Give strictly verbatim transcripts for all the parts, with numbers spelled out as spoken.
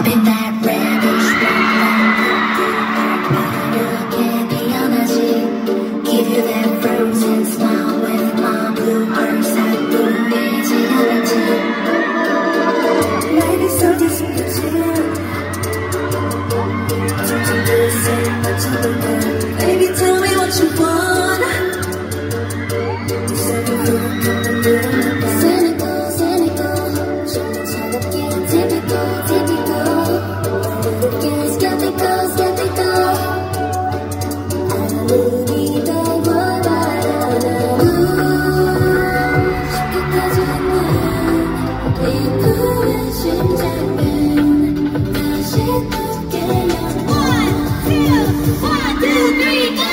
in that reddish 이렇게 피어나지. Give you that frozen smile with my blue heart. 사뿐해진 않았지. 내게 쏟은 숨겨진 점점 그새 맞춰볼까. Baby tell me what you want. Cynical, cynical. 정말 차갑게 typical, typical. 모르게 skeptical, skeptical. 아무리 달고 바라나. 끝까지 없는 이 푸른 심장은 다시 또 깨어나. One, two, one, two, three, go!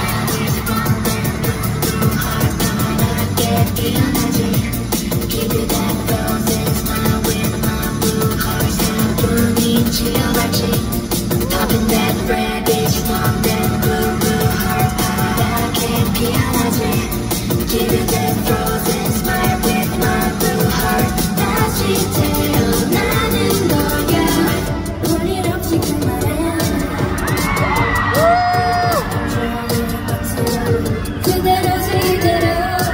Give you that frozen smile with my blue heart. 사뿐히 치어갈지. Up in that reddish one, that blue, blue heart. 파랗게 피어나지. Give you that frozen smile with my blue heart. 다시 태어나는 거야. 볼일 없이 그 말에 그대로지 이대로.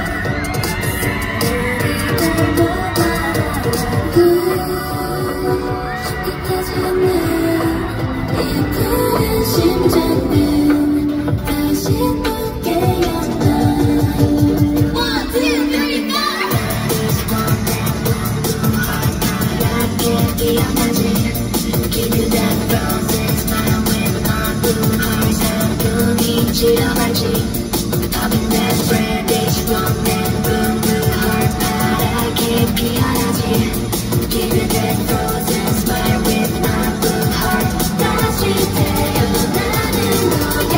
끝까지 없는 이 푸른 심장은 다시 또 깨어나. One, two, three, go! 파랗게 피어나지. Give you that frozen smile with my blue heart. 사뿐히 치러갈지. Up in that reddish one, that blue, blue heart. 파랗게 피어나지. Give you that frozen smile with my blue heart. 다시 태어나는 거야.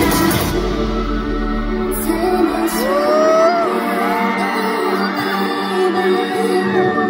사는 순간, oh baby.